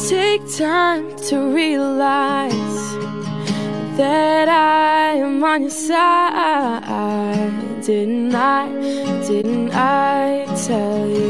take time to realize that I am on your side. Didn't I tell you?